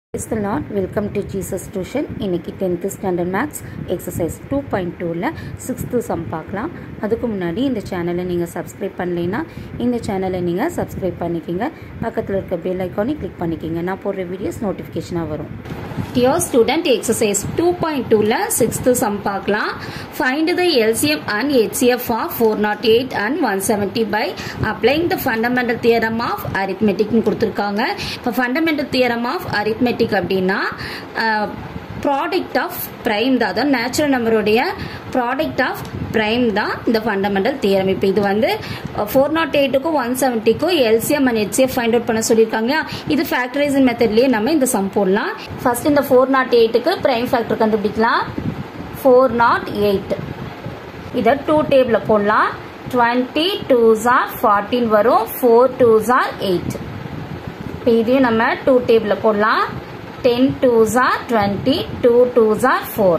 Praise the Lord. Welcome to Jesus Tuition. இன்னைக்கு 10th standard maths exercise 2.2ல 6th sum பார்க்கலாம். அதுக்கு முன்னாடி இந்த சேனலை நீங்கள் சப்ஸ்கிரைப் பண்ணலைன்னா இந்த சேனலை நீங்கள் சப்ஸ்கிரைப் பண்ணிக்கிங்க. பக்கத்தில் இருக்க பெல் ஐக்கானை கிளிக் பண்ணிக்கிங்க. நான் போடுற வீடியோஸ் நோட்டிஃபிகேஷனாக வரும். Dear student, exercise 2.2ல 6th sum பார்க்கலாம். Find the LCM and HCF of 408 and 170 by applying the fundamental theorem of arithmetic கொடுத்திருக்காங்க. இப்போ fundamental theorem of arithmetic அப்படினா product of prime தான், அதாவது நேச்சுரல் நம்பருடைய product of prime தான் இந்த fundamental theorem. இப்போ இது வந்து 408க்கும் 170க்கும் LCM and HCF find out பண்ண சொல்லியிருக்காங்க. இது factorizing methodலயே நம்ம இந்த sum போடலாம். First இந்த 408க்கு prime factor கண்டுபிடிக்கலாம். 408 இதை 2 டேபிள்ல போடலாம். 20 2s are 14 வரும். 4 2s are 8. இப்போ இதையும் நம்ம 2 டேபிள்ல போடலாம். 10 2s are 20, 2 2s are 4.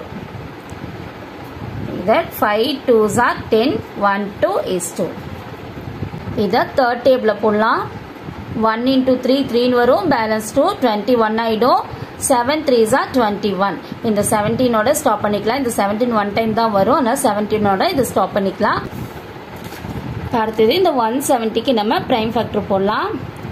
இதை 5 2s are 10, 1 2 is 2. இதை 3rd டேபிள்ல போடலாம். 1 into 3 3 வரும். பேலன்ஸ் 2 21 ஆயிடும். 7 3s are 21. இந்த 17 ஓட ஸ்டாப் பண்ணிக்கலாம். இந்த 17 ஒன் டைம் தான் வரும். ஆனால் 17 ஓட இது ஸ்டாப் பண்ணிக்கலாம். அடுத்தது இந்த 170க்கு நம்ம பிரைம் ஃபேக்டர் போடலாம்.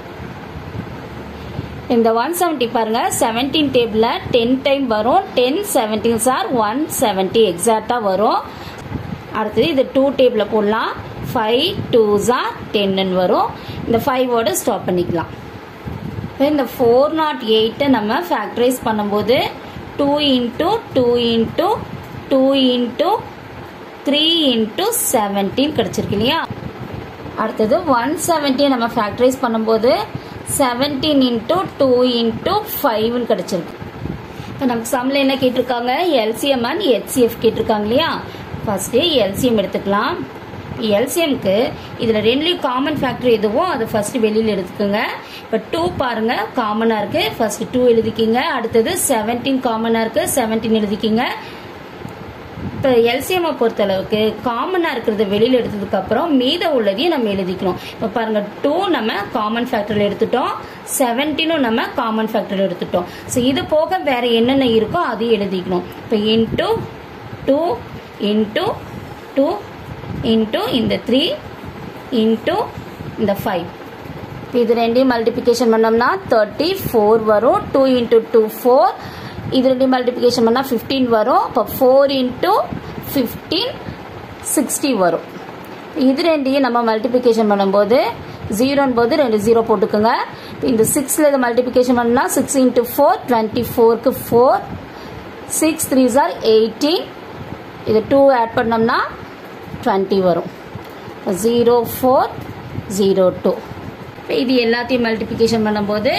இந்த 170 பாருங்க 17 டேபிள்ல 10 டைம் வரும். 10 17s are 170 எக்ஸாக்ட்டா வரும். அடுத்தது இது 2 டேபிள்ல போடலாம். 5 2s are 10 வரும். இந்த 5 ஓட ஸ்டாப் பண்ணிக்கலாம். இந்த 408 நம்ம ஃபேக்டரைஸ் பண்ணும்போது 2 into 2 into 2 into 3 into 17 கிடைச்சிருக்கு இல்லையா. அடுத்தது 170 நம்ம ஃபேக்டரைஸ் பண்ணும்போது 17 into 2 into 5 கிடைச்சிருக்கு. இப்போ நமக்கு சம்ல என்ன கேட்டிருக்காங்க, LCM and HCF கேட்டிருக்காங்க இல்லையா. ஃபர்ஸ்ட் LCM எடுத்துக்கலாம். LCMக்கு இதில் ரெண்டுலேயும் காமன் ஃபேக்டர் எதுவோ அதை ஃபர்ஸ்ட் வெளியில் எடுத்துக்கோங்க. இப்போ 2 பாருங்க காமனாக இருக்கு. ஃபர்ஸ்ட் 2 எழுதிக்கிங்க. அடுத்தது 17 காமனாக இருக்கு. 17 எழுதிக்கிங்க. இப்போ எல்சிஎம்மை பொறுத்தளவுக்கு காமனாக இருக்கிறத வெளியில் எடுத்ததுக்கு அப்புறம் மீத உள்ளதையும் நம்ம எழுதிக்கணும். இப்போ பாருங்க 2 நம்ம காமன் ஃபேக்டரில் எடுத்துட்டோம். 17 நம்ம காமன் ஃபேக்டரில் எடுத்துட்டோம். ஸோ இது போக வேற என்னென்ன இருக்கோ அதையும் எழுதிக்கணும். இப்போ இன்டூ 2 இன்டூ 2 இன்டூ இந்த 3 இன்டூ இந்த 5. இது ரெண்டையும் மல்டிபிகேஷன் பண்ணோம்னா 34 வரும். 2 இன்டூ 2 4. இது ரெண்டையும் மல்டிபிகேஷன் பண்ணால் 15 வரும். இப்போ 4 இன்டூ 15 60 வரும். இது ரெண்டையும் நம்ம மல்டிபிகேஷன் பண்ணும்போது 0 போது 2 0 போட்டுக்கோங்க. இந்த 6ல் இது மல்டிபிகேஷன் பண்ணால் 6 இன்டூ 4 24க்கு 4. 6 3s are 18. இது 2 ஆட் பண்ணோம்னா 20 வரும். 0 4 0 2. இது எல்லாத்தையும் மல்டிபிகேஷன் பண்ணும்போது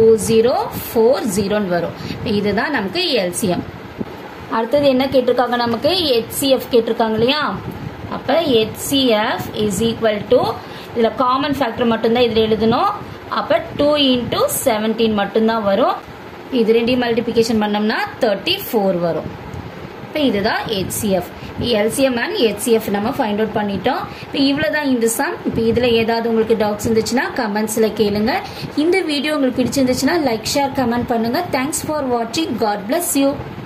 2040 வரும். இதுதான் நமக்கு LCM. அடுத்தது என்ன கேட்டிருக்காங்க, நமக்கு HCF கேட்டிருக்காங்க இல்லையா. அப்ப HCF is equal to இதுல காமன் ஃபேக்டர் மட்டும்தான் இதுல எழுதணும். அப்ப 2 into 17 மட்டும்தான் வரும். இது ரெண்டையும் மல்டிபிகேஷன் பண்ணோம்னா 34 வரும். இதுதான் HCF. LCM and HCF நம்ம ஃபைண்ட் அவுட் பண்ணிட்டோம். இப்போ இவ்வளவுதான் இந்த சம். இப்போ இதுல ஏதாவது உங்களுக்கு டவுட்ஸ் இருந்துச்சுன்னா கமெண்ட்ஸ்ல கேளுங்க. இந்த வீடியோ உங்களுக்கு பிடிச்சிருந்துச்சுன்னா லைக் ஷேர் கமெண்ட் பண்ணுங்க. தேங்க்ஸ் ஃபார் வாட்சிங். God bless you.